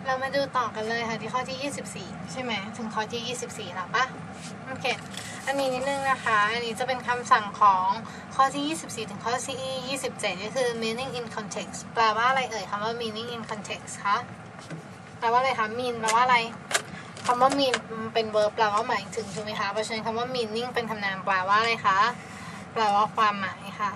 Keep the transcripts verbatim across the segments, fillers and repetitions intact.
เรามาดูต่อกันเลยค่ะที่ข้อที่ยี่สิบสี่ใช่ไหมถึงข้อที่ยี่สิบสี่แล้วปะโอเคอันนี้นิดนึงนะคะอันนี้จะเป็นคำสั่งของข้อที่ยี่สิบสี่ถึงข้อที่ยี่สิบเจ็ดก็คือ meaning in context แปลว่าอะไรเอ่ยคำว่า meaning in context คะแปลว่าอะไรคะ mean แปลว่าอะไรคำว่า mean เป็น verb แปลว่าหมายถึงถูกไหมคะเพราะฉะนั้นคำว่า meaning เป็นคำนามแปลว่าอะไรคะแปลว่าความหมายค่ะ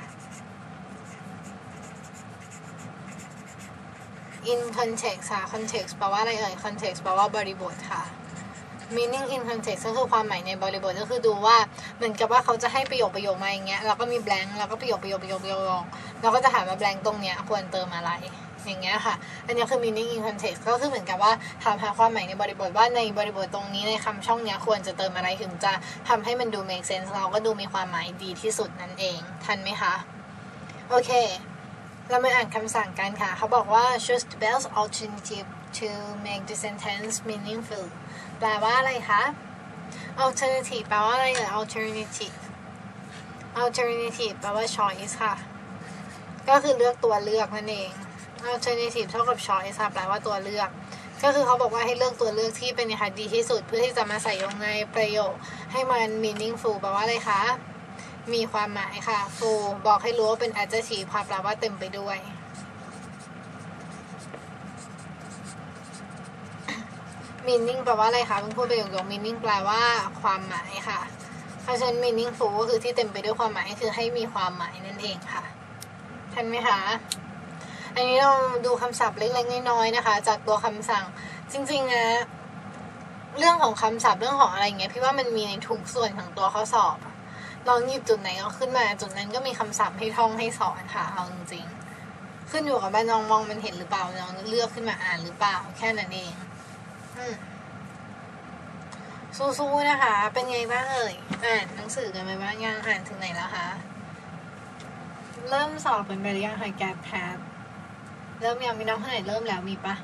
in context ค่ะ context แปลว่าอะไรเอ่ย context แปลว่าบริบทค่ะ meaning in context ก็คือความหมายในบริบทก็คือดูว่าเหมือนกับว่าเขาจะให้ประโยคประโยคมาอย่างเงี้ยแล้วก็มี blank แล้วก็ประโยคประโยคประโยคประโยคเราก็จะถามว่า blank ตรงเนี้ยควรเติมอะไรอย่างเงี้ยค่ะอันนี้คือ meaning in context ก็คือเหมือนกับว่าถามหาความหมายในบริบทว่าในบริบทตรงนี้ในคำช่องเนี้ยควรจะเติมอะไรถึงจะทำให้มันดู make sense เราก็ดูมีความหมายดีที่สุดนั่นเองทันไหมคะโอเคเรามาอ่านคำสั่งกันค่ะเขาบอกว่า choose the best alternative to make the sentence meaningful แปลว่าอะไรคะ alternative แปลว่าอะไรเอ่ย alternative alternative แปลว่า choice ค่ะก็คือเลือกตัวเลือกนั่นเอง alternative เท่ากับ choice ค่ะแปลว่าตัวเลือกก็คือเขาบอกว่าให้เลือกตัวเลือกที่เป็นนะคะดีที่สุดเพื่อที่จะมาใส่ลงในประโยคให้มัน meaningful แปลว่าอะไรคะมีความหมายค่ะ full บอกให้รู้ว่าเป็น adjective ค่ะแปลว่าเต็มไปด้วย meaning แปลว่าอะไรคะเป็นพูดประโยค meaning แปลว่าความหมายค่ะเพราะฉะนั้น meaningful ก็คือที่เต็มไปด้วยความหมายคือให้มีความหมายนั่นเองค่ะทันไหมคะอันนี้เราดูคำศัพท์เล็กๆน้อยๆนะคะจากตัวคำสั่งจริงๆนะเรื่องของคำศัพท์เรื่องของอะไรเงี้ยพี่ว่ามันมีในทุกส่วนของตัวข้อสอบลองหยิบจุดไหนเอาขึ้นมาจุดนั้นก็มีคำศัพท์ให้ท่องให้สอนค่ะเอาจริงๆขึ้นอยู่กับว่าน้องมองมันเห็นหรือเปล่าน้องเลือกขึ้นมาอ่านหรือเปล่าแค่นั้นเองสู้ๆนะคะเป็นไงบ้างเอ่ยอ่านหนังสือกันไหมบ้างยังอ่านถึงไหนแล้วคะเริ่มสอบเป็นไปหรือยังคะแกดแพทเริ่มยังมีน้องคนไหนเริ่มแล้วมีปะ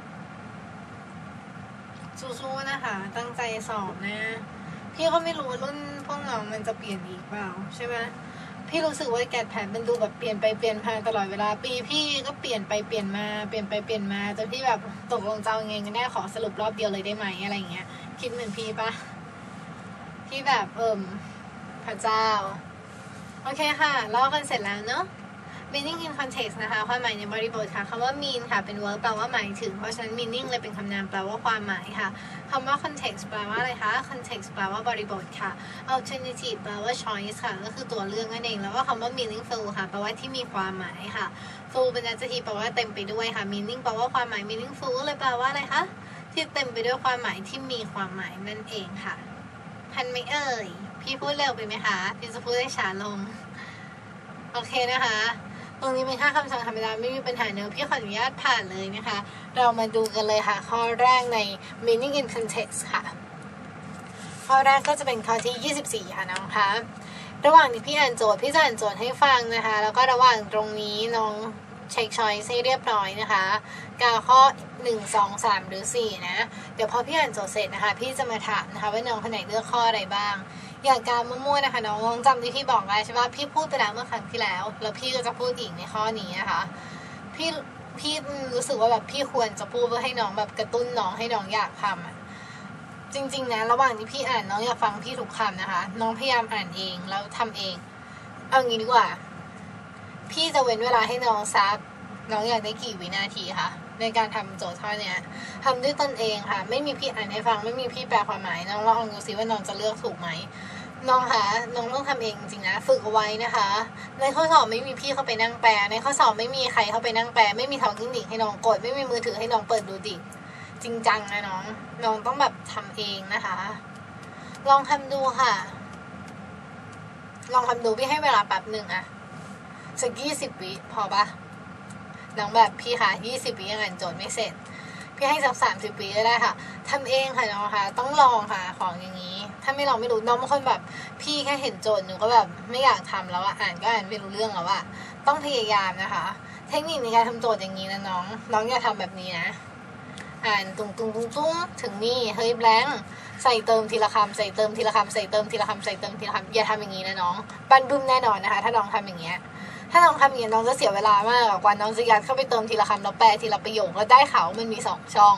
สู้ๆนะคะตั้งใจสอบนะพี่ก็ไม่รู้รุ่นพวกน้องมันจะเปลี่ยนอีกเปล่าใช่ไหมพี่รู้สึกว่าแกดแพทมันดูแบบเปลี่ยนไปเปลี่ยนมาตลอดเวลาปีพี่ก็เปลี่ยนไปเปลี่ยนมาเปลี่ยนไปเปลี่ยนมาจนพี่แบบตกลงจะเอาไงกันแน่ขอสรุปรอบเดียวเลยได้ไหมอะไรเงี้ยคิดเหมือนพี่ปะพี่แบบเอิ่มพระเจ้าโอเคค่ะเล่ากันเสร็จแล้วเนอะ meaning in context นะคะความหมายในบริบทค่ะคำว่า mean ค่ะเป็น verb แปลว่าหมายถึงเพราะฉะนั้น meaning เลยเป็นคำนามแปลว่าความหมายค่ะคำว่า context แปลว่าอะไรคะ context แปลว่าบริบทค่ะ alternative แปลว่า choice ค่ะก็คือตัวเลือกนั่นเองแล้วก็คำว่า meaningful ค่ะแปลว่าที่มีความหมายค่ะ full เป็น adjective แปลว่าเต็มไปด้วยค่ะ meaning แปลว่าความหมาย meaningful เลยแปลว่าอะไรคะที่เต็มไปด้วยความหมายที่มีความหมายนั่นเองค่ะทันไหมเอ่ยพี่พูดเร็วไปไหมคะพี่จะพูดได้ช้าลงโอเคนะคะตรงนี้เป็นค่าคำสั่งธรรมดาไม่มีปัญหาเนอะพี่ขออนุญาตผ่านเลยนะคะเรามาดูกันเลยค่ะข้อแรกใน meaning in context ค่ะข้อแรกก็จะเป็นข้อที่ยี่สิบสี่ค่ะน้องคะระหว่างที่พี่อ่านโจทย์พี่จะอ่านโจทย์ให้ฟังนะคะแล้วก็ระหว่างตรงนี้น้องเช็คช้อยส์ให้เรียบร้อยนะคะกาข้อหนึ่ง สอง สามหรือสี่นะเดี๋ยวพอพี่อ่านโจทย์เสร็จนะคะพี่จะมาถามนะคะว่าน้องคนไหนเลือกข้ออะไรบ้างอย่างการมั่วๆนะคะน้องลองจำที่พี่บอกได้ใช่ไหมพี่พูดไปแล้วเมื่อครั้งที่แล้วแล้วพี่ก็จะพูดอีกในข้อนี้นะคะพี่พี่รู้สึกว่าแบบพี่ควรจะพูดเพื่อให้น้องแบบกระตุ้นน้องให้น้องอยากทำอ่ะจริงๆนะระหว่างที่พี่อ่านน้องอยากฟังพี่ทุกคำนะคะน้องพยายามอ่านเองแล้วทำเองเอางี้ดีกว่าพี่จะเว้นเวลาให้น้องซักน้องอยากได้กี่วินาทีคะในการทำโจทย์ข้อเนี้ยทำด้วยตนเองค่ะไม่มีพี่อ่านให้ฟังไม่มีพี่แปลความหมายน้องลองดูซิว่าน้องจะเลือกถูกไหมน้องคะน้องต้องทำเองจริงๆนะฝึกเอาไว้นะคะในข้อสอบไม่มีพี่เข้าไปนั่งแปลในข้อสอบไม่มีใครเข้าไปนั่งแปลไม่มีทอล์กกิ้งดิกให้น้องกดไม่มีมือถือให้น้องเปิดดูดิจริงจังนะน้องน้องต้องแบบทำเองนะคะลองทำดูค่ะลองทำดูพี่ให้เวลาแป๊บหนึ่งอะสักยี่สิบวิพอปะน้องแบบพี่ค่ะยี่สิบวิยังอ่านโจทย์ไม่เสร็จพี่ให้สักสามสิบวิก็ได้ค่ะทำเองค่ะน้องค่ะต้องลองค่ะของอย่างนี้ถ้าไม่ลองไม่รู้น้องบางคนแบบพี่แค่เห็นโจทย์หนูก็แบบไม่อยากทำแล้วอะอ่านก็อ่านไม่รู้เรื่องแล้วอะต้องพยายามนะคะเทคนิคในการทำโจทย์อย่างนี้นะน้องน้องอย่าทำแบบนี้นะอ่านตุ้งตุ้งตุ้งตุ้งถึงนี่เฮ้ยแบงค์ใส่เติมทีละคำใส่เติมทีละคำใส่เติมทีละคำใส่เติมทีละคำอย่าทำอย่างนี้นะน้องบันบึ้มแน่นอนนะคะถ้าน้องทำอย่างเงี้ยถ้าน้องทำอย่างนี้น้องจะเสียเวลามากกว่าน้องจะยัดเข้าไปเติมทีละคำแล้วแปลทีละประโยคแล้วได้เขามันมีสองช่อง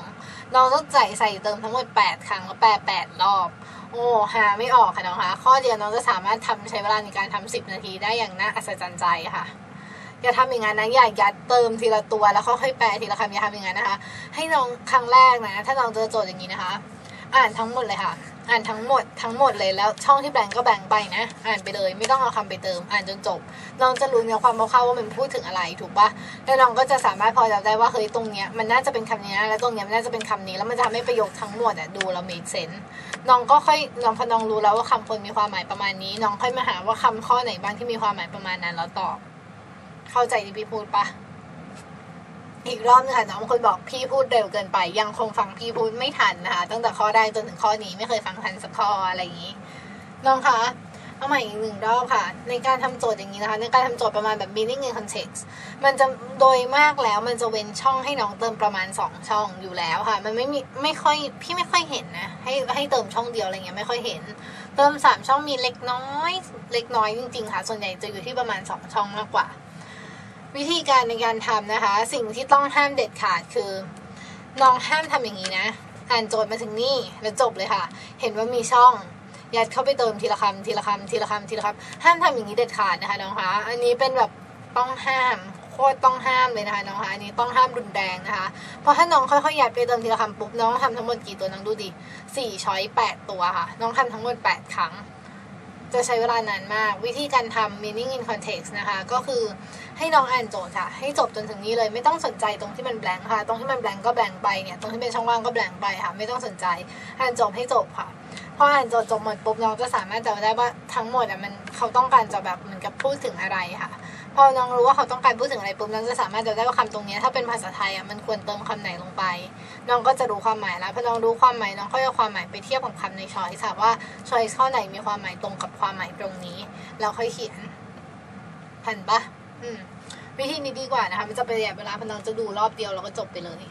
น้องต้องใส่ใส่เติมทั้งหมดแปดครั้งแล้วแปลแปดรอบโอ้หาไม่ออกค่ะน้องคะข้อเดียวน้องจะสามารถทำใช้เวลาในการทำสิบนาทีได้อย่างน่าอัศจรรย์ใจค่ะอย่าทำอย่างนั้นนะอย่ายัดเติมทีละตัวแล้วค่อยๆแปลทีละคำอย่าทำอย่างนั้นนะคะให้น้องครั้งแรกนะถ้าน้องเจอโจทย์อย่างนี้นะคะอ่านทั้งหมดเลยค่ะอ่านทั้งหมดทั้งหมดเลยแล้วช่องที่แบงก์ก็แบงก์ไปนะอ่านไปเลยไม่ต้องเอาคำไปเติมอ่านจนจบน้องจะรู้เนื้อความคร่าวๆว่ามันพูดถึงอะไรถูกปะแล้วน้องก็จะสามารถพอจะได้ว่าเฮ้ยตรงเนี้ยมันน่าจะเป็นคำนี้นะแล้วตรงเนี้ยมันน่าจะเป็นคำนี้แล้วมันจะทำให้ประโยคทั้งหมดอ่ะดูแล้ว make sense น้องก็ค่อยน้องพอน้องรู้แล้วว่าคำคนมีความหมายประมาณนี้น้องค่อยมาหาว่าคำข้อไหนบ้างที่มีความหมายประมาณนั้นแล้วตอบเข้าใจที่พี่พูดปะอีกรอบนึงค่ะน้องบางคนบอกพี่พูดเร็วเกินไปยังคงฟังพี่พูดไม่ทันนะคะตั้งแต่ข้อแรกจนถึงข้อนี้ไม่เคยฟังทันสักข้ออะไรอย่างนี้น้องคะเอาใหม่อีกหนึ่งรอบค่ะในการทำโจทย์อย่างนี้นะคะในการทำโจทย์ประมาณแบบ meaning in context มันจะโดยมากแล้วมันจะเว้นช่องให้น้องเติมประมาณสองช่องอยู่แล้วค่ะมันไม่มีไม่ค่อยพี่ไม่ค่อยเห็นนะให้ให้เติมช่องเดียวอะไรเงี้ยไม่ค่อยเห็นเติมสามช่องมีเล็กน้อยเล็กน้อยจริงๆค่ะส่วนใหญ่จะอยู่ที่ประมาณสองช่องมากกว่าวิธีการในการทำนะคะสิ่งที่ต้องห้ามเด็ดขาดคือน้องห้ามทำอย่างนี้นะอ่านโจทย์มาถึงนี่แล้วจบเลยค่ะเห็นว่ามีช่องยัดเข้าไปเติมทีละคำทีละคำทีละคำทีละคำห้ามทำอย่างนี้เด็ดขาดนะคะน้องคะอันนี้เป็นแบบต้องห้ามโคตรต้องห้ามเลยนะคะน้องคะอันนี้ต้องห้ามรุนแรงนะคะเพราะถ้าน้องค่อยๆยัดไปเติมทีละคำปุ๊บน้องทำทั้งหมดกี่ตัวน้องดูดิสี่ช้อยแปดตัวค่ะน้องทำทั้งหมดแปดครั้งจะใช้เวลานานมากวิธีการทำ meaning in context นะคะก็คือให้น้องอ่านโจทย์ค่ะให้จบจนถึงนี้เลยไม่ต้องสนใจตรงที่มัน blank ค่ะตรงที่มัน blank ก็ blank ไปเนี่ยตรงที่เป็นช่องว่างก็ blank ไปค่ะไม่ต้องสนใจอ่านจบให้จบค่ะพออ่านโจทย์จบหมดปุ๊บน้องจะสามารถจำได้ว่าทั้งหมดอ่ะมันเขาต้องการจะแบบเหมือนกับพูดถึงอะไรค่ะพอน้องรู้ว่าเขาต้องการพูดถึงอะไรปุ๊บน้องจะสามารถจำได้ว่าคำตรงนี้ถ้าเป็นภาษาไทยอ่ะมันควรเติมคำไหนลงไปน้องก็จะรู้ความหมายแล้วพอน้องรู้ความหมายน้องก็เอาความหมายไปเทียบกับคำในช้อยส์ค่ะว่าช้อยส์ข้อไหนมีความหมายตรงกับความหมายตรงนี้แล้วค่อยเขียนทันปะอืมวิธีนี้ดีกว่านะคะมันจะประหยัดเวลาพอน้องจะดูรอบเดียวแล้วก็จบไปเลย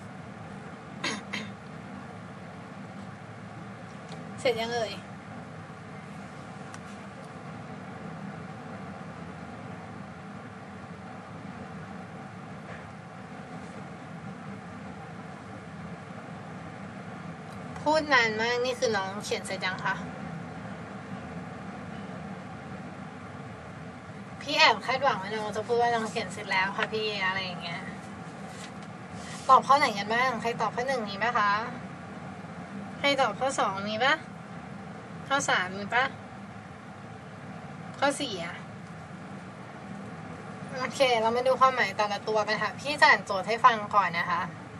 เสร็จยังเอ่ยพูดนานมากนี่คือน้องเขียนเสร็จยังคะพี่แอบคาดหวังว่าน้องจะพูดว่าน้องเขียนเสร็จแล้วค่ะพี่อะไรอย่างเงี้ยตอบข้อไหนกันบ้างใครตอบข้อหนึ่งนี้ไหมคะใครตอบข้อสองนี้ปะข้อสามมีปะข้อสี่อะโอเคเรามาดูความหมายแต่ละตัวกันค่ะพี่จะอ่านโจทย์ให้ฟังก่อนนะคะ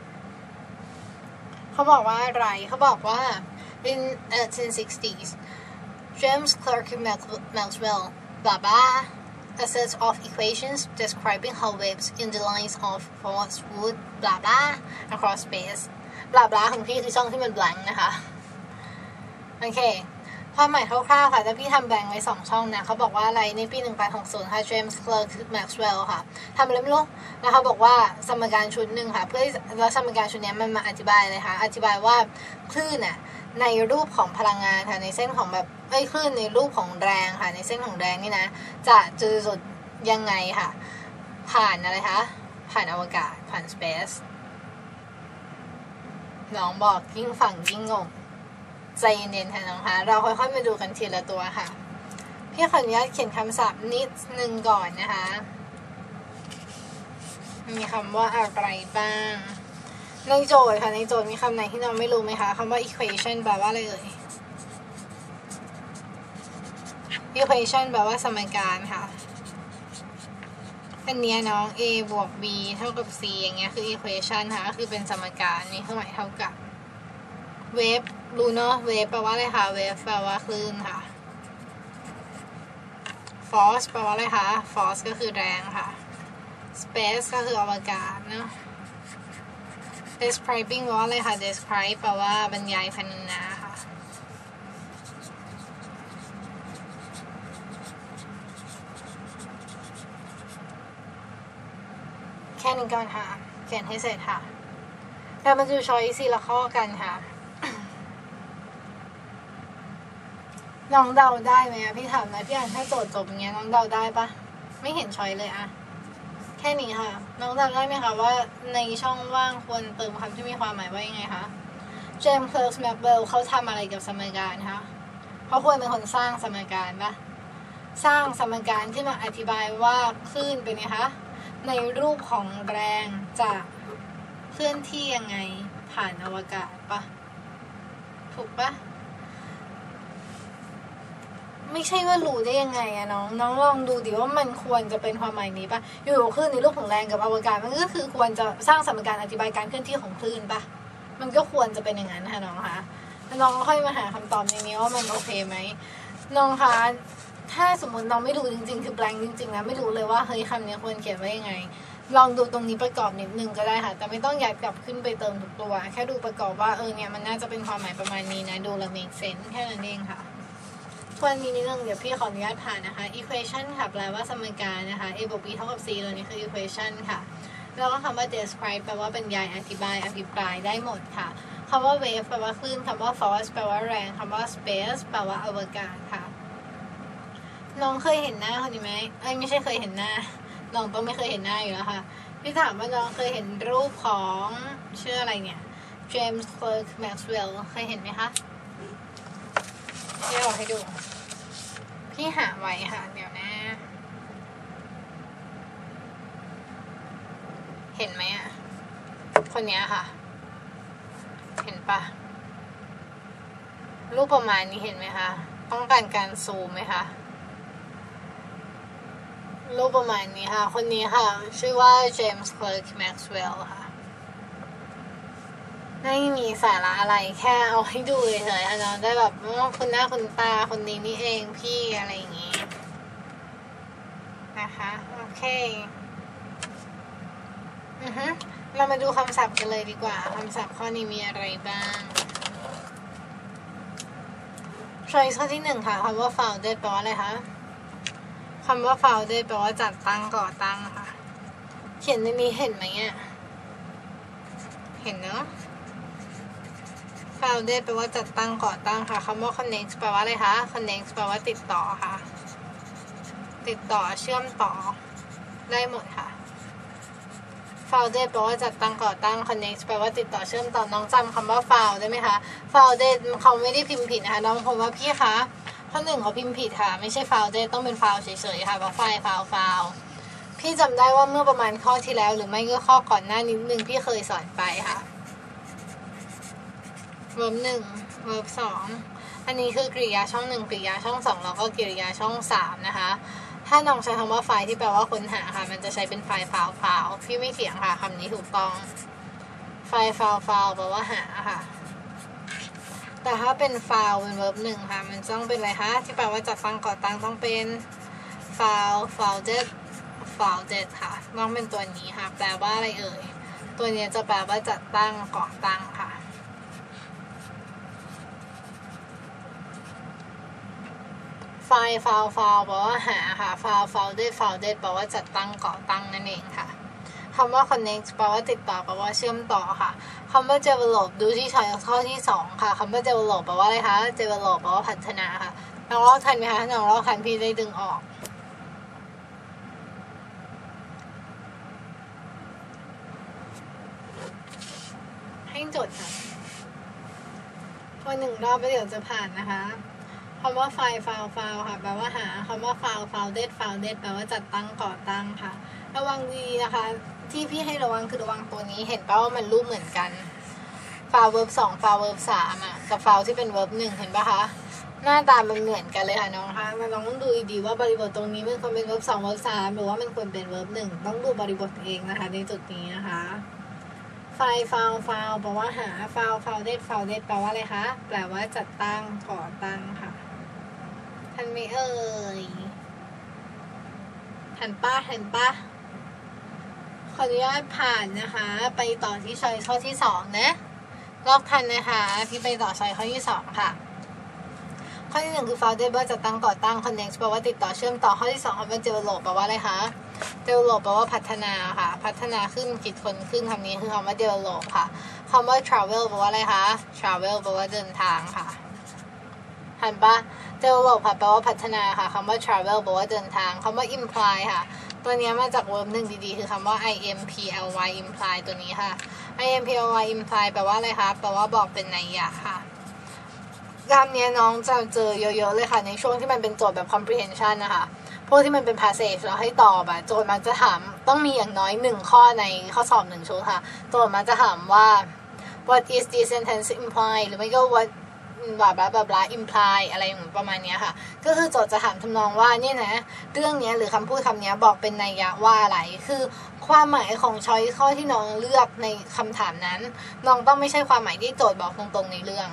เขาบอกว่าอะไรเขาบอกว่า in eighteen sixties James Clerk Maxwell blah blah a set of equations describing how waves in the lines of force would blah blah across space blah blah ของพี่คือช่องที่มัน blank นะคะโอเคความหมายคร่าวๆค่ะแต่พี่ทำแบงค์ไว้สองช่องนะเขาบอกว่าอะไรในปีหนึ่งพันแปดร้อยหกสิบค่ะ James Clerk Maxwell ค่ะทำอะไรไม่รู้แล้วเขาบอกว่าสมการชุดหนึ่งค่ะเพื่อแล้วสมการชุดนี้มันมาอธิบายเลยค่ะอธิบายว่าคลื่นน่ะในรูปของพลังงานค่ะในเส้นของแบบเอ้ยคลื่นในรูปของแรงค่ะในเส้นของแรงนี่นะจะจุดสุดยังไงค่ะผ่านอะไรคะผ่านอวกาศผ่าน space น้องบอกยิ่งฟังยิ่งงงใจเย็นๆค่ะน้องคะเราค่อยๆมาดูกันทีละตัวค่ะพี่ขออนุญาตเขียนคำศัพท์นิดนึงก่อนนะคะมีคำว่าอะไรบ้างในโจทย์ค่ะในโจทย์มีคำไหนที่น้องไม่รู้ไหมคะคำว่า equation แปลว่าอะไรเอ่ย equation แปลว่าสมการค่ะอันนี้น้อง a บวก b เท่ากับ c อย่างเงี้ยคือ equation ค่ะก็คือเป็นสมการนี้เครื่องหมายเท่ากับเวฟรู้เนาะเวฟแปลว่าอะไรคะเวฟแปลว่าคลื่นค่ะ force แปลว่าอะไรคะ force ก็คือแรงค่ะ space ก็คืออวกาศเนาะ describing แปลว่าอะไรคะ describe แปลว่าบรรยายพรรณนาค่ะแค่นี้ก่อนค่ะเขียนให้เสร็จค่ะแล้วมาดูช้อยส์ละข้อกันค่ะน้องเดาได้ไหมอะพี่ถามนะพี่อ่านแค่โจทย์จบอย่างเงี้ยน้องเดาได้ปะไม่เห็นช้อยเลยอะแค่ค่นี้ค่ะน้องจำได้ไหมคะว่าในช่องว่างควรเติมคำที่มีความหมายว่ายังไงคะเจมส์ เคอร์ก แม็กเวลล์เขาทำอะไรกับสมการคะเขาควรเป็นคนสร้างสมการปะสร้างสมการที่มาอธิบายว่าคลื่นเป็นไงคะในรูปของแรงจะเคลื่อนที่ยังไงผ่านอวกาศปะถูกปะไม่ใช่ว่ารู้ได้ยังไงอะน้องน้องลองดูดิว่ามันควรจะเป็นความหมายนี้ปะอยู่คลื่นในรูปของแรงกับอวกาศมันก็คือควรจะสร้างสมการอธิบายการเคลื่อนที่ของคลื่นปะมันก็ควรจะเป็นอย่างนั้นค่ะน้องคะน้องค่อยมาหาคำตอบในนี้ว่ามันโอเคไหมน้องคะถ้าสมมติน้องไม่รู้จริงๆคือแบงค์จริงๆนะไม่รู้เลยว่าเฮ้ยคำนี้ควรเขียนว่ายังไงลองดูตรงนี้ประกอบนิดนึงก็ได้ค่ะแต่ไม่ต้องยัดกลับขึ้นไปเติมทุกตัวแค่ดูประกอบว่าเออเนี่ยมันน่าจะเป็นความหมายประมาณนี้นะดูแล้ว make sense แค่นั้นเองค่ะทวนนี้นิดนึงเดี๋ยวพี่ขออนุญาตผ่านนะคะ equation ค่ะแปลว่าสมการนะคะ a บวก b เท่ากับ c ตัวนี้คือ equation ค่ะแล้วก็คำว่า describe แปลว่าบรรยายอธิบายอภิปรายได้หมดค่ะคำว่า wave แปลว่าคลื่นคำว่า force แปลว่าแรงคำว่า space แปลว่าอวกาศค่ะน้องเคยเห็นหน้าคนนี้ไหมเอ้ยไม่ใช่เคยเห็นหน้าน้องต้องไม่เคยเห็นหน้าอยู่แล้วค่ะพี่ถามว่าน้องเคยเห็นรูปของชื่ออะไรเนี่ย James Clerk Maxwell เคยเห็นไหมคะพี่เอาให้ดูพี่หาไว้ค่ะเดี๋ยวนะเห็นไหมอ่ะคนนี้ค่ะเห็นปะรูปประมาณนี้เห็นไหมคะต้องการการซูมไหมคะรูปประมาณนี้ค่ะคนนี้ค่ะชื่อว่า James Clerk Maxwell ค่ะไม่มีสาระอะไรแค่เอาให้ดูเฉยๆค่ะน้องได้แบบคุณหน้าคุณตาคนนี้นี่เองพี่อะไรอย่างงี้นะคะโอเคอือฮึเรามาดูคำศัพท์กันเลยดีกว่าคำศัพท์ข้อนี้มีอะไรบ้างchoice ข้อที่หนึ่งค่ะคำว่า founded แปลว่าอะไรคะคำว่า founded แปลว่าจัดตั้งก่อตั้งค่ะเขียนในนี้เห็นไหมอ่ะเห็นเนาะ founded แปลว่าจัดตั้งก่อตั้งค่ะคำว่า connect แปลว่าอะไรคะ connect แปลว่าติดต่อค่ะติดต่อเชื่อมต่อได้หมดค่ะ founded แปลว่าจัดตั้งก่อตั้ง connect แปลว่าติดต่อเชื่อมต่อน้องจำคำว่า found ได้ไหมคะ founded เขาไม่ได้พิมพ์ผิดนะคะน้องผมว่าพี่คะข้อหนึ่งเขาพิมพ์ผิดค่ะไม่ใช่ founded ต้องเป็น found เฉยๆค่ะเพราะ found found found พี่จำได้ว่าเมื่อประมาณข้อที่แล้วหรือไม่ก็ข้อก่อนหน้านิดนึงพี่เคยสอนไปค่ะverb หนึ่ง verb สองอันนี้คือกริยาช่องหนึ่งกริยาช่องสองแล้วก็กริยาช่องสามนะคะถ้าน้องใช้คำว่าไฟล์ที่แปลว่าค้นหาค่ะมันจะใช้เป็นไฟล์ file file พี่ไม่เถียงค่ะคำนี้ถูกต้องไฟล์ file file แปลว่าหาค่ะแต่ถ้าเป็น file เป็น verb หนึ่งค่ะมันต้องเป็นอะไรคะที่แปลว่าจัดตั้งก่อตั้งต้องเป็น file founded founded ค่ะต้องเป็นตัวนี้ค่ะแปลว่าอะไรเอ่ยตัวนี้จะแปลว่าจัดตั้งก่อตั้งค่ะไฟล์ file file แปลว่าหาค่ะ file founded founded แปลว่าจัดตั้งก่อตั้งนั่นเองค่ะคำว่า connect แปลว่าติดต่อแปลว่าเชื่อมต่อค่ะคำว่า develop ดูที่ช้อยข้อที่สองค่ะคำว่า develop แปลว่าอะไรคะ develop แปลว่าพัฒนาค่ะน้องลอกทันไหมคะน้องลอกทันพี่ได้ดึงออกให้จดค่ะพอหนึ่งรอบไปเดี๋ยวจะผ่านนะคะคำว่าไฟล์ file file ค่ะแปลว่าหาคำว่า file founded founded แปลว่าจัดตั้งก่อตั้งค่ะระวังดีนะคะที่พี่ให้ระวังคือระวังตัวนี้เห็นป่ะว่ามันรูปเหมือนกัน file verb สอง file verb สามอ่ะกับ file ที่เป็น verb หนึ่งเห็นป่ะคะหน้าตามันเหมือนกันเลยค่ะน้องคะมันต้องดูดีว่าบริบทตรงนี้มันควรเป็น verb สอง verb สามหรือว่ามันควรเป็น verb หนึ่งต้องดูบริบทเองนะคะในจุดนี้นะคะไฟล์ file file แปลว่าหา file founded founded แปลว่าอะไรคะแปลว่าจัดตั้งก่อตั้งค่ะทันไหมเอ่ยทันป้าทันป้าขออนุญาตผ่านนะคะไปต่อที่ช้อยข้อที่สองนะลอกทันนะคะพี่ไปต่อช้อยข้อที่สองค่ะข้อที่หนึ่งคือ founded ว่าจัดตั้งก่อตั้ง connect แปลว่าติดต่อเชื่อมต่อข้อที่สองคำว่า develop แปลว่าอะไรคะ develop แปลว่าพัฒนาค่ะพัฒนาขึ้นคิดค้นขึ้นคำนี้คือคำว่า develop ค่ะคำว่า travel แปลว่าอะไรคะ travel แปลว่าเดินทางค่ะทันปะ develop ค่ะแปลว่าพัฒนาค่ะคำว่า travel แปลว่าเดินทางคำว่า imply ค่ะตัวนี้มาจาก verb หนึ่งดีๆคือคำว่า imply imply ตัวนี้ค่ะ imply imply แปลว่าอะไรคะแปลว่าบอกเป็นนัยยะค่ะคำนี้น้องจะเจอเยอะๆเลยค่ะในช่วงที่มันเป็นโจทย์แบบ comprehension นะคะพวกที่มันเป็น passage เราให้ตอบอะโจทย์มักจะถามต้องมีอย่างน้อยหนึ่งข้อในข้อสอบหนึ่งชุดค่ะโจทย์มักจะถามว่า what is this sentence imply หรือไม่ก็ what บลาบลาบลาบลา imply อะไรประมาณนี้ค่ะก็คือโจทย์จะถามทำนองว่าเนี่ยนะเรื่องนี้หรือคำพูดคำนี้บอกเป็นนัยยะว่าอะไรคือความหมายของช้อยข้อที่น้องเลือกในคำถามนั้นน้องต้องไม่ใช่ความหมายที่โจทย์บอกตรงๆในเรื่อง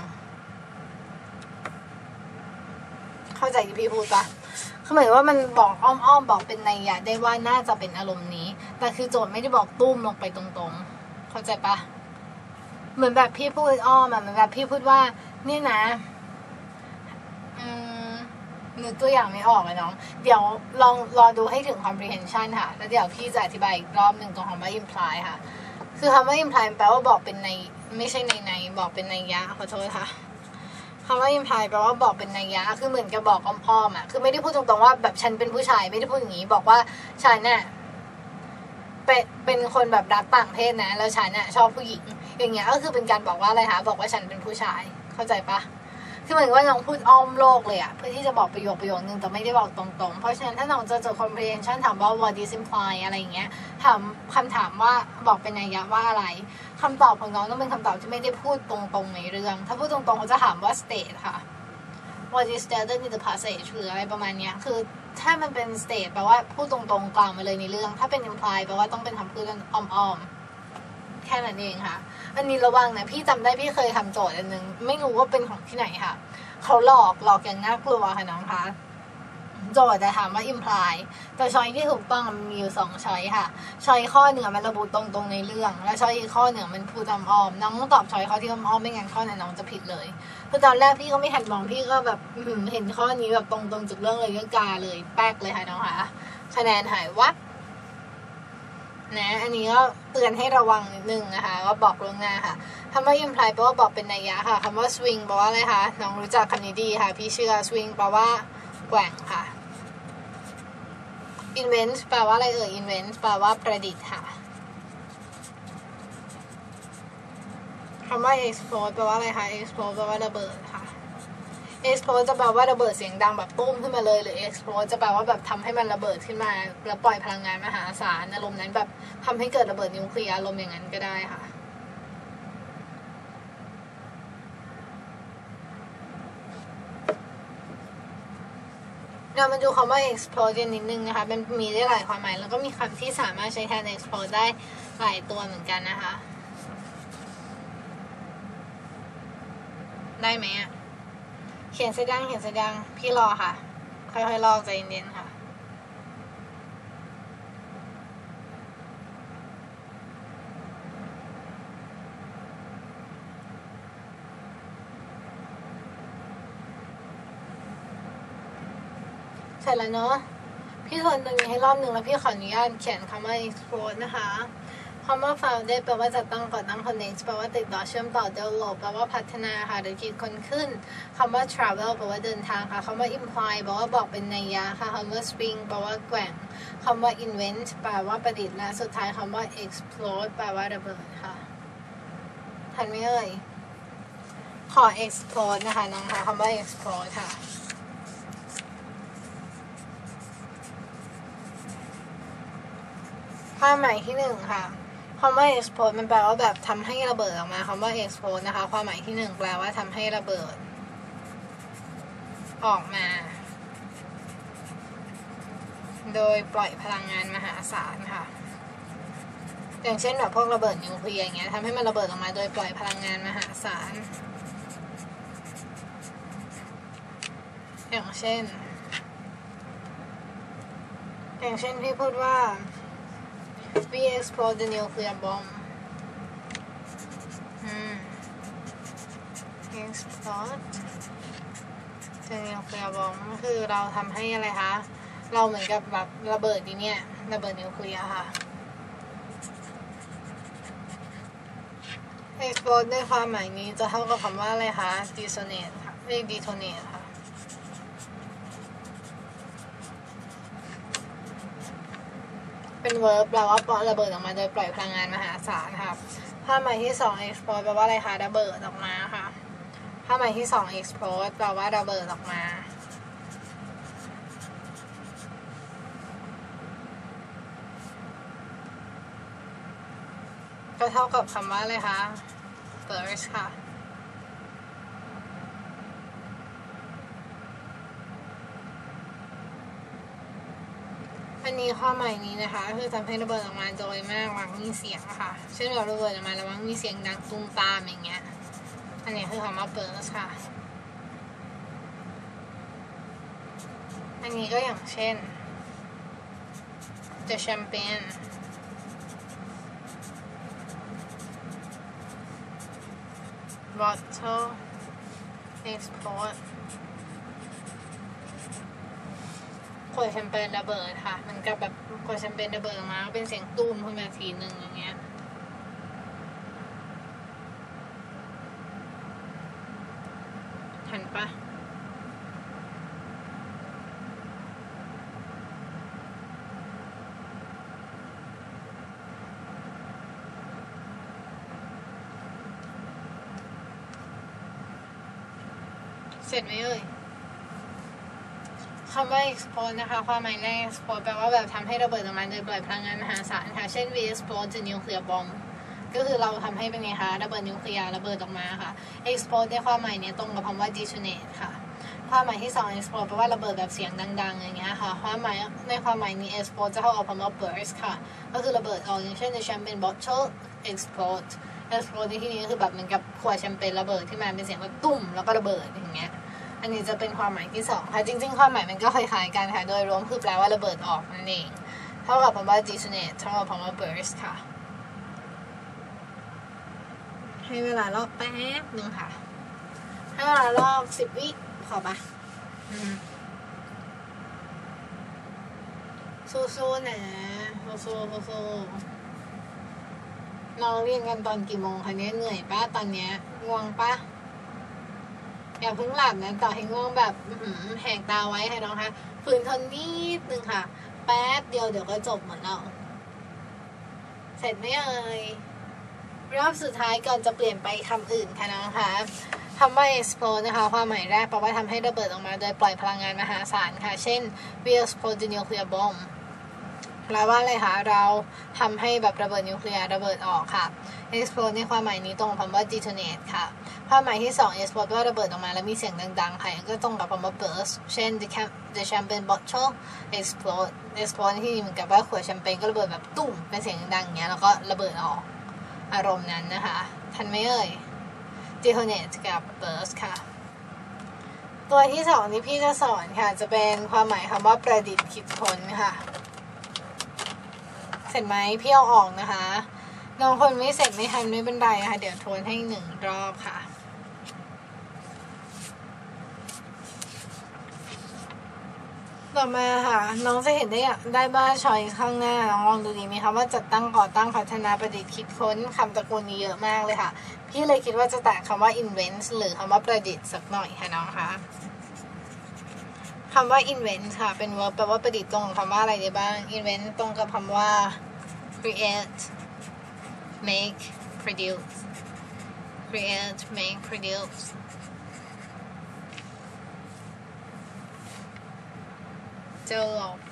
เข้าใจที่พี่พูดปะคือหมายว่ามันบอกอ้อมๆบอกเป็นนัยยะได้ว่าน่าจะเป็นอารมณ์นี้แต่คือโจทย์ไม่ได้บอกตุ้มลงไปตรงๆเข้าใจปะเหมือนแบบพี่พูดอ้อมอะเหมือนแบบพี่พูดว่านี่นะอืมนึกตัวอย่างไม่ออกเลยน้องเดี๋ยวลองรอดูให้ถึง comprehension ค่ะแล้วเดี๋ยวพี่จะอธิบายอีกรอบหนึ่งตรงคำว่า imply ค่ะคือคำว่า imply แปลว่าบอกเป็นในไม่ใช่ในในบอกเป็นนัยยะขอโทษค่ะคำว่า imply แปลว่าบอกเป็นนัยยะคือเหมือนกับบอกอ้อมๆอ่ะคือไม่ได้พูดตรงๆว่าแบบฉันเป็นผู้ชายไม่ได้พูดอย่างนี้บอกว่าฉันเนี่ยเป็นเป็นคนแบบรักต่างเพศนะแล้วฉันเนี่ยชอบผู้หญิงอย่างเงี้ยก็คือเป็นการบอกว่าอะไรคะบอกว่าฉันเป็นผู้ชายเข้าใจปะคือเหมือนว่าน้องพูดอ้อมโลกเลยอะเพื่อที่จะบอกประโยคประโยคนึงแต่ไม่ได้บอกตรงๆเพราะฉะนั้นถ้าน้องจะเจอ comprehension ถามว่า what is imply อะไรอย่างเงี้ยถามคำถามว่าบอกเป็นนัยยะว่าอะไรคำตอบของน้องต้องเป็นคำตอบที่ไม่ได้พูดตรงๆในเรื่องถ้าพูดตรงๆเขาจะถามว่า state ค่ะ what is stated in the passage หรืออะไรประมาณเนี้ยคือถ้ามันเป็น state แปลว่าพูดตรงๆกล่าวมาเลยในเรื่องถ้าเป็น imply แปลว่าต้องเป็นคำพูดอ้อมๆแค่นั้นเองค่ะอันนี้ระวังนะพี่จำได้พี่เคยทำโจทย์อันนึงไม่รู้ว่าเป็นของที่ไหนค่ะเขาหลอกหลอกอย่างน่ากลัวค่ะน้องคะโจทย์จะถามว่า imply แต่ช้อยที่ถูกต้องมีอยู่สองช้อยค่ะช้อยข้อหนึ่งมันระบุตรงๆในเรื่องและช้อยอีกข้อหนึ่งมันพูดอ้อมๆน้องต้องตอบช้อยข้อที่อ้อมๆไม่งั้นข้อนั้นน้องจะผิดเลยคือตอนแรกพี่ก็ไม่ทันมองพี่ก็แบบเห็นข้อนี้แบบตรงๆจากเรื่องเลยก็กาเลยแป๊กเลยค่ะน้องคะคะแนนหายวับนะอันนี้ก็เตือนให้ระวังนิดนึงนะคะก็บอกล่วงหน้าค่ะคำว่า imply แปลว่าบอกเป็นนัยยะค่ะคำว่า swing แปลว่าอะไรคะน้องรู้จักคำนี้ดีค่ะพี่เชื่อ swing แปลว่าแกว่งค่ะ invent แปลว่าอะไรเอ่ย invent แปลว่าประดิษฐ์ค่ะคำว่า explode แปลว่าอะไรคะ explode แปลว่าระเบิดค่ะ explode จะแปลว่าระเบิดเสียงดังแบบตุ้มขึ้นมาเลยหรือ explode จะแปลว่าแบบทำให้มันระเบิดขึ้นมาแล้วปล่อยพลังงานมหาศาลอารมณ์นั้นแบบทำให้เกิดระเบิดนิวเคลียร์อารมณ์อย่างนั้นก็ได้ค่ะเรามาดูคำว่า explode นิดนึงนะคะมันมีได้หลายความหมายแล้วก็มีคำที่สามารถใช้แทน explode ได้หลายตัวเหมือนกันนะคะได้ไหมอ่ะเขียนเสร็จยังเขียนเสร็จยังพี่รอค่ะค่อยๆลอกใจเย็นๆค่ะเสร็จแล้วเนาะพี่ทวนตรงนี้ให้รอบหนึ่งแล้วพี่ขออนุญาตเขียนคำว่า explode นะคะคำว่า founded แปลว่าจัดตั้งก่อตั้ง connect แปลว่าติดต่อเชื่อมต่อ develop แปลว่าพัฒนาค่ะหรือคิดคนขึ้นคำว่า travel แปลว่าเดินทางค่ะคำว่า imply แปลว่าบอกเป็นนัยยะค่ะคำว่า swing แปลว่าแกว่งคำว่า invent แปลว่าประดิษฐ์และสุดท้ายคำว่า explode แปลว่าระเบิดค่ะทันไหมเอ่ยขอ explode นะคะน้องคะคำว่า explode ค่ะความหมายที่หนึ่งค่ะคำว่า explode มันแปลว่าแบบทำให้ระเบิดออกมาคำว่า explode นะคะความหมายที่หนึ่งแปลว่าทำให้ระเบิดออกมาโดยปล่อยพลังงานมหาศาลค่ะอย่างเช่นแบบพวกระเบิดนิวเคลียร์อย่างเงี้ยทำให้มันระเบิดออกมาโดยปล่อยพลังงานมหาศาลอย่างเช่นอย่างเช่นพี่พูดว่าwe explode the nuclear bomb อืม explode the nuclear bomb คือเราทำให้อะไรคะเราเหมือนกับแบบระเบิดดีเนี่ยระเบิดนิวเคลียร์ค่ะ explode ในความหมายนี้จะเท่ากับคำว่าอะไรคะ detonate ค่ะไม่ detonate ค่ะเป็น verb แปลว่าระเบิดออกมาโดยปล่อยพลังงานมหาศาลค่ะความหมายที่สอง explode แปลว่าอะไรคะระเบิดออกมาค่ะความหมายที่สอง explode แปลว่าระเบิดออกมาก็เท่ากับคำว่าอะไรคะ burst ค่ะอันนี้ความหมายนี้นะคะคือทำให้ระเบิดออกมาโดยไม่ระวังมีเสียงค่ะเช่นเราระเบิดออกมาระวังมีเสียงดังตุ้มตามอย่างเงี้ยอันนี้คือคำว่า burst ค่ะอันนี้ก็อย่างเช่น the champagne bottle explode ขวดแชมเปญระเบิดค่ะมันกับแบบขวดแชมเปญระเบิดออกมาก็เป็นเสียงตุ้มขึ้นมาทีหนึ่งอย่างเงี้ยเห็นปะเสร็จไหมเอ่ยคำว่า explode นะคะความหมายแรก explode แปลว่าแบบทำให้ระเบิดออกมาโดยปล่อยพลังงานมหาศาลค่ะเช่น we explode the nuclear bomb ก็คือเราทำให้เป็นไงคะระเบิดนิวเคลียร์ระเบิดออกมาค่ะ explode ในความหมายนี้ตรงกับคำว่า detonate ค่ะความหมายที่สอง explode แปลว่าระเบิดแบบเสียงดังๆอย่างเงี้ยค่ะความหมายในความหมายนี้ explode จะเข้ากับคำว่า burst ค่ะก็คือระเบิดออกอย่างเช่น the champagne bottle explode explode ในที่นี้คือแบบเหมือนกับขวดแชมเปญระเบิดที่มันเป็นเสียงแบบตุ้มแล้วก็ระเบิดอย่างเงี้ยอันนี้จะเป็นความหมายที่สองค่ะจริงๆความหมายมันก็คล้ายๆกันค่ะโดยรวมคือแปลว่าระเบิดออกนั่นเองเท่ากับคำว่า detonate เท่ากับคำว่า burst ค่ะให้เวลาลอกแป๊บนึงค่ะให้เวลาลอกสิบวิพอปะสู้ๆนะสู้ๆสู้ๆเราเรียนกันตอนกี่โมงคะเนี่ยเหนื่อยปะตอนเนี้ยง่วงปะอย่าเพิ่งหลับนะต่อให้ง่วงแบบแหงตาไว้ค่ะน้องคะฝืนทนนิดนึงค่ะแป๊บเดียวเดี๋ยวก็จบเหมือนเราเสร็จไหมเอ่ยรอบสุดท้ายก่อนจะเปลี่ยนไปคำอื่นค่ะน้องคะคำว่า explode นะคะความหมายแรกแปลว่าทำให้ระเบิดออกมาโดยปล่อยพลังงานมหาศาลค่ะเช่น we explode the nuclear bomb แปลว่าอะไรคะเราทำให้แบบระเบิดนิวเคลียร์ระเบิดออกค่ะ explode ในความหมายนี้ตรงกับคำว่า detonate ค่ะความหมายที่สอง explode ว่าระเบิดออกมาแล้วมีเสียงดังๆค่ะก็ตรงกับคำว่า burst เช่น the the champagne bottle explode explode ที่เหมือนกับว่าขวดแชมเปญก็ระเบิดแบบตุ้มเป็นเสียงดังอย่างเงี้ยแล้วก็ระเบิดออกอารมณ์นั้นนะคะทันไหมเอ่ย detonate กับ burst ค่ะตัวที่สองที่พี่จะสอนค่ะจะเป็นความหมายคำว่าประดิษฐ์คิดค้นค่ะเสร็จไหมพี่เอาออกนะคะน้องคนไม่เสร็จไม่ทันไม่เป็นไรนะคะเดี๋ยวทวนให้หนึ่งรอบค่ะต่อมาค่ะน้องจะเห็นได้ได้บ้าชอยข้างหน้าน้องลองดูดีไหมคะว่าจัดตั้งก่อตั้งพัฒนาประดิษฐ์คิดค้นคำตระกูลนี้เยอะมากเลยค่ะพี่เลยคิดว่าจะแตะคำว่า invent หรือคำว่าประดิษฐ์สักหน่อยค่ะน้องคะคำว่า invent ค่ะเป็น verb แปลว่าประดิษฐ์ตรงกับคำว่าอะไรได้บ้าง invent ตรงกับคำว่า create make produce create make produce เจอหรอ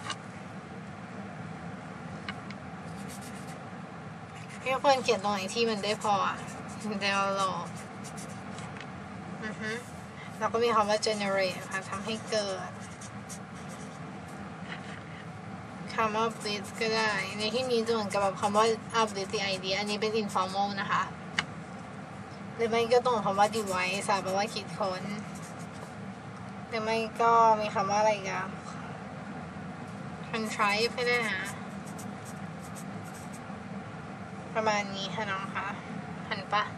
พี่ควรเขียนตรงไหนที่มันได้พออ่ะเดี๋ยวรออือฮึแล้วก็มีคำว่า generate ค่ะทำให้เกิดคำว่า uplift ก็ได้ในที่นี้จะเหมือนกับแบบคำว่า uplift the idea อันนี้เป็น informal นะคะหรือไม่ก็ต้องคำว่า device แปลว่าคิดค้นหรือไม่ก็มีคำว่าอะไรกัน contrive ก็ได้นะประมาณนี้ค่ะน้องคะหันปะ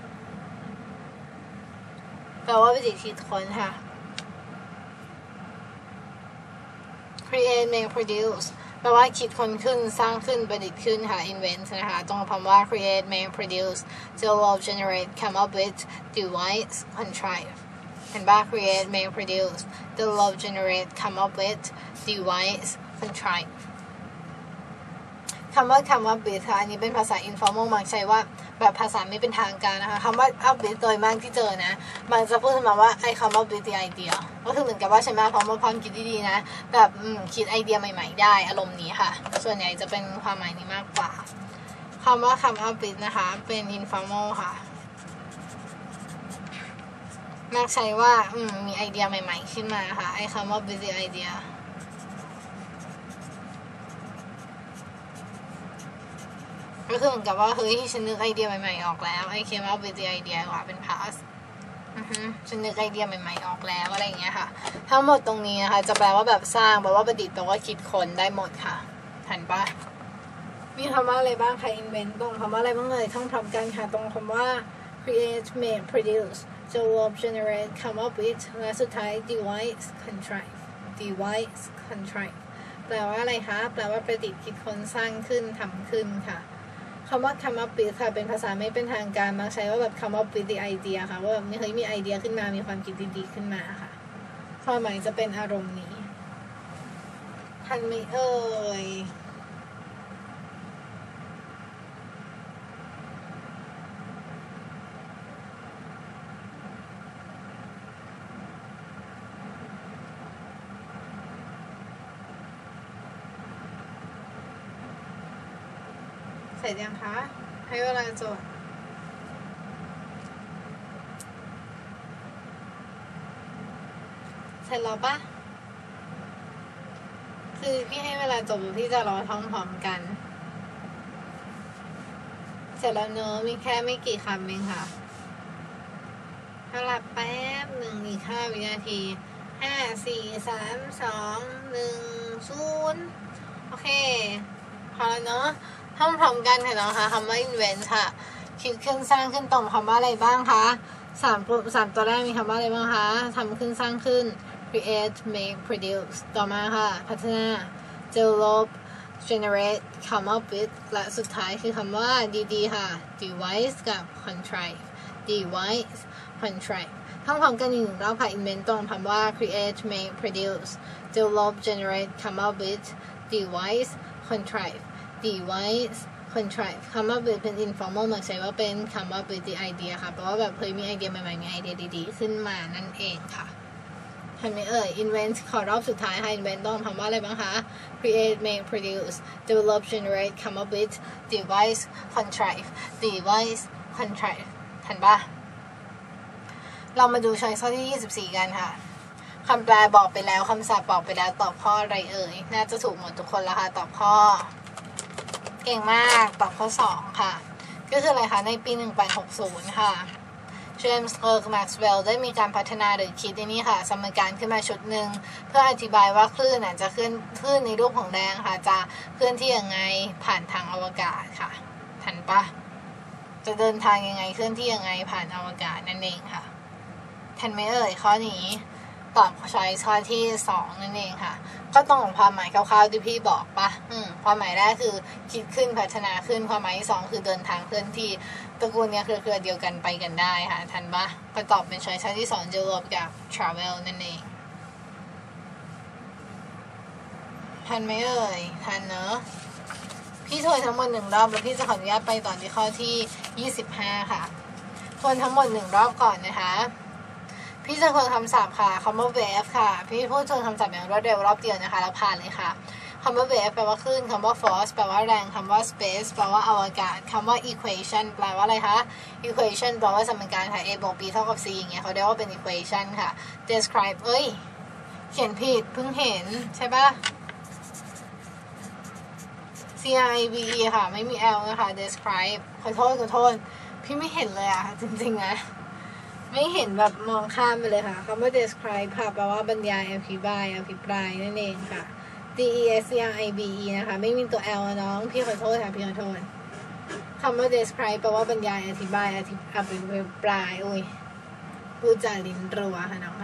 แปลว่าประดิษฐ์คิดค้นค่ะ create make produce แปลว่าคิดค้นขึ้นสร้างขึ้นประดิษฐ์ขึ้นค่ะ invent นะคะตรงกับคำว่า create make produce develop generate come up with devise contrive เห็นป่ะ create make produce develop generate come up with devise contrive คำว่าคำว่า upbeat ค่ะอันนี้เป็นภาษา informal มักใช้ว่าแบบภาษาไม่เป็นทางการนะคะคำว่า upbeat โดยมากที่เจอนะมันจะพูดมาว่าไอ้คำว่า upbeat the idea ก็คือเหมือนกับว่าใช่ไหมพร้อมความคิดดีๆนะแบบคิดไอเดียใหม่ๆได้อารมณ์นี้ค่ะส่วนใหญ่จะเป็นความหมายนี้มากกว่าคำว่าคำ upbeat นะคะเป็น informal ค่ะมักใช้ว่ามีไอเดียใหม่ๆขึ้นมาค่ะไอ้คำว่า upbeat the ideaก็คือเหมือนกับว่าเฮ้ยฉันนึกไอเดียใหม่ๆออกแล้วไอเคมาเป็นไอเดียกว่าเป็น past อือฮึฉันนึกไอเดียใหม่ๆออกแล้วอะไรอย่างเงี้ยค่ะทั้งหมดตรงนี้นะคะจะแปลว่าแบบสร้างแปลว่าประดิษฐ์แปลว่าคิดค้นได้หมดค่ะเห็นปะมีคำว่าอะไรบ้างคะ invent ตรงคำว่าอะไรบ้างเลยท่องพร้อมกันค่ะตรงคำว่า create make produce develop generate come up with และสุดท้าย devise contrive devise contrive แปลว่าอะไรคะแปลว่าประดิษฐ์คิดค้นสร้างขึ้นทำขึ้นค่ะคำว่า come up with ค่ะเป็นภาษาไม่เป็นทางการมักใช้ว่าแบบ come up with the idea ค่ะว่าแบบเฮ้ยมีไอเดียขึ้นมามีความคิดดีๆขึ้นมาค่ะความหมายจะเป็นอารมณ์นี้ทันไหมเอ่ยเสร็จยังคะให้เวลาจดเสร็จแล้วปะคือพี่ให้เวลาจบหรือพี่จะรอท่องพร้อมกันเสร็จแล้วเนอะมีแค่ไม่กี่คำเองค่ะถ้าหลับแป๊บหนึ่งอีกห้าวินาทีห้าสี่สามสองหนึ่งศูนย์โอเคพอแล้วเนอะท่องพร้อมกันค่ะน้องคะคำว่า invent ค่ะคิดขึ้นสร้างขึ้นตรงคำว่าอะไรบ้างคะสามสามตัวแรกมีคำว่าอะไรบ้างคะทำขึ้นสร้างขึ้น create make produce ต่อมาค่ะพัฒนา develop generate come up with และสุดท้ายคือคำว่าดีๆค่ะ devise กับ contrive devise contrive ท่องพร้อมกันอีกหนึ่งรอบค่ะ invent ตรงคำว่า create make produce develop generate come up with devise contrive devise contrive คำว่า with เป็น informal มักใช้ว่าเป็นคำว่า with the idea ค่ะแปลว่าแบบเคยมีไอเดียใหม่ๆมีไอเดียดีๆขึ้นมานั่นเองค่ะเห็นไหมเอ่ย invent ขอรอบสุดท้ายค่ะ invent ต้องคำว่าอะไรบ้างคะ create make produce develop generate come up with devise contrive devise contrive เห็นปะเรามาดู choice ข้อที่ยี่สิบสี่กันค่ะคำแปลบอกไปแล้วคำศัพท์บอกไปแล้วตอบข้ออะไรเอ่ยน่าจะถูกหมดทุกคนแล้วค่ะตอบข้อเก่งมากตอบข้อสองค่ะก็คืออะไรคะในปีหนึ่งพันแปดร้อยหกสิบค่ะเจมส์ เคอร์ก แม็กซ์เวลล์ได้มีการพัฒนาหรือคิดในนี้ค่ะสมการขึ้นมาชุดหนึ่งเพื่ออธิบายว่าคลื่นจะเคลื่อนคลื่นในรูปของแดงค่ะจะเคลื่อนที่ยังไงผ่านทางอวกาศค่ะทันปะจะเดินทางยังไงเคลื่อนที่ยังไงผ่านอวกาศนั่นเองค่ะทันไหมเอ่ยข้อนี้ตอบใช้ข้อที่สองนั่นเองค่ะก็ตรงกับความหมายคร่าวๆที่พี่บอกปะอืมความหมายแรกคือคิดขึ้นพัฒนาขึ้นความหมายที่สองคือเดินทางเคลื่อนที่ตระกูลเนี้ยเครือเดียวกันไปกันได้ค่ะทันปะก็ตอบเป็นช้อยส์ที่สองจะรวมกับ travel นั่นเองทันไหมเอ่ยทันเนอะพี่ทวนทั้งหมดหนึ่งรอบแล้วพี่จะขออนุญาตไปต่อที่ข้อที่ยี่สิบห้าค่ะทวนทั้งหมดหนึ่งรอบก่อนนะคะพี่จะทวนคำศัพท์ค่ะคำว่า wave ค่ะพี่พูดทวนคำศัพท์อย่างรวดเร็วรอบเดียวนะคะแล้วผ่านเลยค่ะคำว่า wave แปลว่าคลื่นคำว่า force แปลว่าแรงคำว่า space แปลว่าอวกาศคำว่า equation แปลว่าอะไรคะ equation แปลว่าสมการค่ะ a บวก b เท่ากับ c อย่างเงี้ยเขาเรียกว่าเป็น equation ค่ะ describe เอ้ยเขียนผิดเพิ่งเห็นใช่ปะ c r i b e ค่ะไม่มี l นะคะ describe ขอโทษขอโทษพี่ไม่เห็นเลยอะจริงๆนะไม่เห็นแบบมองข้ามไปเลยค่ะคำว่า describe ค่ะแปลว่าบรรยายอธิบายอภิปรายนั่นเองค่ะ d e s c r i b e นะคะไม่มีตัว l น้องพี่ขอโทษค่ะพี่ขอโทษคำว่า describe แปลว่าบรรยายอธิบายอธิอภิปรายอุ้ยพูดจาลิ้นรัวค่ะน้องค่ะ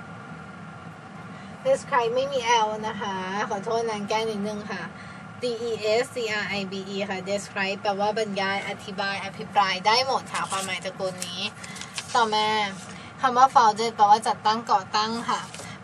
describe ไม่มี l นะคะขอโทษนางแก้นิดนึงค่ะ d e s c r i b e ค่ะ describe แปลว่าบรรยายอธิบายอภิปรายได้หมดค่ะความหมายตระกูลนี้ต่อมาคำว่า founded แปลว่าจัดตั้งก่อตั้งค่ะ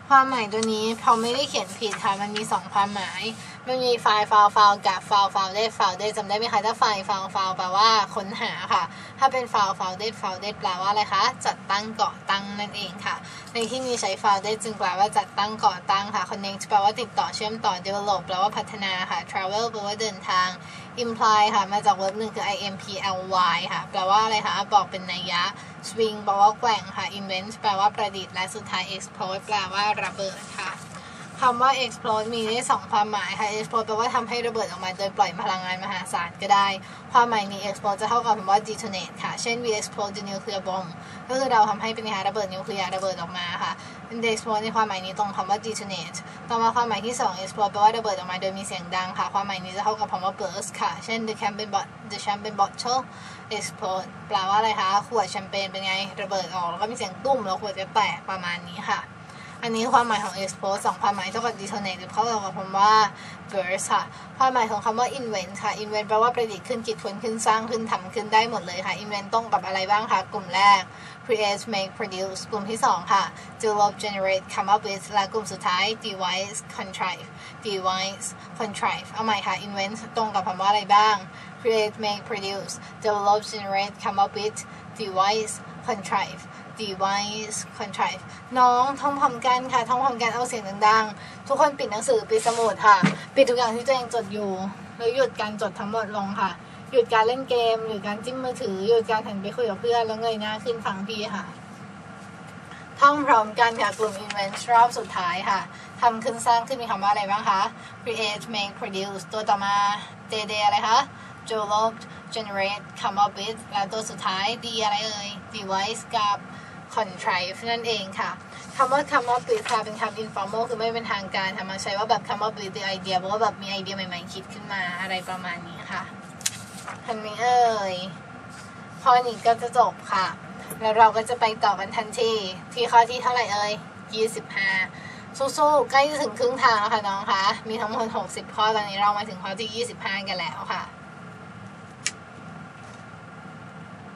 ความหมายตัวนี้พอไม่ได้เขียนผิดค่ะมันมีสองความหมายมันมีไฟล์ file file กับ file founded founded จำได้ไหมคะถ้าไฟล์ file file แปลว่าค้นหาค่ะถ้าเป็น file founded founded แปลว่าอะไรคะจัดตั้งก่อตั้งนั่นเองค่ะในที่นี้ใช้ founded จึงแปลว่าจัดตั้งก่อตั้งค่ะ connect แปลว่าติดต่อเชื่อมต่อ develop แปลว่าพัฒนาค่ะ travel แปลว่าเดินทาง imply ค่ะมาจาก verb หนึ่งคือ imply ค่ะแปลว่าอะไรคะบอกเป็นนัยยะ swing แปลว่าแกว่งค่ะ invent แปลว่าประดิษฐ์และสุดท้าย explode แปลว่าระเบิดค่ะคำว่า explode มีได้สองความหมายค่ะ explode แปลว่าทำให้ระเบิดออกมาโดยปล่อยพลังงานมหาศาลก็ได้ความหมายนี้ explode จะเท่ากับคำว่า detonate ค่ะเช่น we explode the nuclear bomb ก็คือเราทำให้เป็นระเบิดนิวเคลียร์ระเบิดออกมาค่ะ explode ในความหมายนี้ตรงคำว่า detonate ต่อมาความหมายที่สอง explode แปลว่าระเบิดออกมาโดยมีเสียงดังค่ะความหมายนี้จะเท่ากับคำว่า burst ค่ะเช่น the champagne bottle the champagne bottle explode แปลว่าอะไรคะขวดแชมเปญเป็นไงระเบิดออกแล้วก็มีเสียงตุ้มแล้วขวดจะแตกประมาณนี้ค่ะอันนี้ความหมายของ explode สองความหมายเท่ากับ detonate เข้ากับคำว่า burst ค่ะความหมายของคำว่า invent ค่ะ invent แปลว่าประดิษฐ์ขึ้นคิดค้นขึ้นสร้างขึ้นทำขึ้นได้หมดเลยค่ะ invent ต้องกับอะไรบ้างคะกลุ่มแรก create make produce กลุ่มที่สองค่ะ develop generate come up with และกลุ่มสุดท้าย devise contrive devise contrive เอาใหม่ค่ะ invent ตรงกับคำว่าอะไรบ้าง create make produce develop generate come up with devise contrive devise contrive น้องท่องพร้อมกันค่ะท่องพร้อมกันเอาเสียงดังๆทุกคนปิดหนังสือปิดสมุดค่ะปิดทุกอย่างที่ตัวเองจดอยู่แล้วหยุดการจดทั้งหมดลงค่ะหยุดการเล่นเกมหยุดการจิ้มมือถือหยุดการหันไปคุยกับเพื่อนแล้วเงยหน้าขึ้นฟังพี่ค่ะท่องพร้อมกันค่ะกลุ่ม invent รอบสุดท้ายค่ะทำขึ้นสร้างขึ้นมีคำว่าอะไรบ้างคะ create make produce ตัวต่อมา d d อะไรคะ develop generate come up with และตัวสุดท้าย d อะไรเอ่ย devise กับ contrive นั่นเองค่ะคำว่า come up with ค่ะเป็นคำ informal คือไม่เป็นทางการค่ะมาใช้ว่าแบบ come up with the idea เพราะว่าแบบมีไอเดียใหม่ๆคิดขึ้นมาอะไรประมาณนี้ค่ะทันไหมเอ่ยข้อนี้ก็จะจบค่ะแล้วเราก็จะไปต่อกันทันทีที่ข้อที่เท่าไหร่เอ่ยยี่สิบห้าสู้ๆใกล้จะถึงครึ่งทางแล้วค่ะน้องคะมีทั้งหมดหกสิบข้อตอนนี้เรามาถึงข้อที่ยี่สิบห้ากันแล้วค่ะ